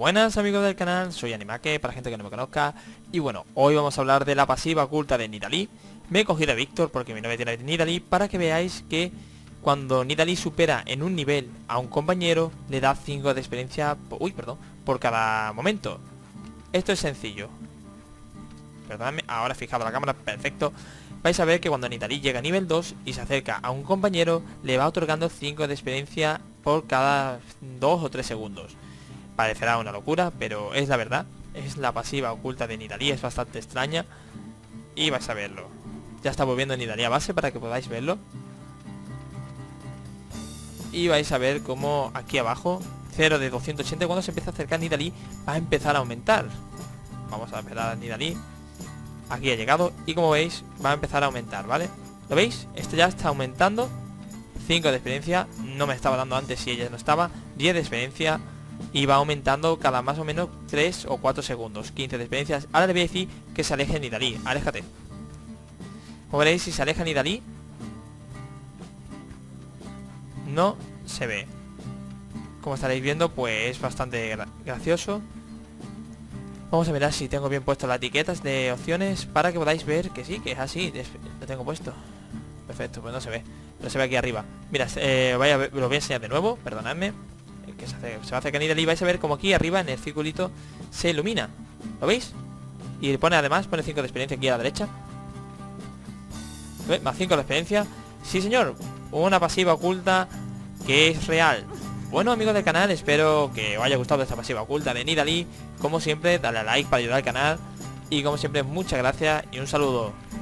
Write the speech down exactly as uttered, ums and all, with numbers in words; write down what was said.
Buenas amigos del canal, soy Animake, para gente que no me conozca. Y bueno, hoy vamos a hablar de la pasiva oculta de Nidalee. Me he cogido a Víctor porque mi novia tiene Nidalee, para que veáis que cuando Nidalee supera en un nivel a un compañero, le da cinco de experiencia, uy, perdón, por cada momento. Esto es sencillo. Perdóname, ahora fijado la cámara, perfecto. Vais a ver que cuando Nidalee llega a nivel dos y se acerca a un compañero, le va otorgando cinco de experiencia por cada dos o tres segundos. Parecerá una locura, pero es la verdad. Es la pasiva oculta de Nidalee, es bastante extraña. Y vais a verlo. Ya está volviendo Nidalee a base para que podáis verlo. Y vais a ver cómo aquí abajo, cero de doscientos ochenta, cuando se empieza a acercar Nidalee, va a empezar a aumentar. Vamos a esperar a Nidalee. Aquí ha llegado y como veis, va a empezar a aumentar, ¿vale? ¿Lo veis? Esto ya está aumentando. cinco de experiencia, no me estaba dando antes si ella no estaba. diez de experiencia. Y va aumentando cada más o menos tres o cuatro segundos. quince de experiencia. Ahora le voy a decir que se aleje Nidalee. Aléjate. Como veréis, si se aleja Nidalee, no se ve. Como estaréis viendo, pues es bastante gra gracioso. Vamos a mirar si tengo bien puesto las etiquetas de opciones para que podáis ver que sí, que es así. Lo tengo puesto. Perfecto, pues no se ve. Pero se ve aquí arriba. Mira, eh, vaya, lo voy a enseñar de nuevo, perdonadme. Que se, hace, se va a acercar Nidalee y vais a ver como aquí arriba en el circulito se ilumina. ¿Lo veis? Y pone además, pone cinco de experiencia aquí a la derecha. ¿Ve? Más cinco de experiencia. Sí señor, una pasiva oculta que es real. Bueno amigos del canal, espero que os haya gustado esta pasiva oculta de Nidalee. Como siempre, dale a like para ayudar al canal. Y como siempre, muchas gracias y un saludo.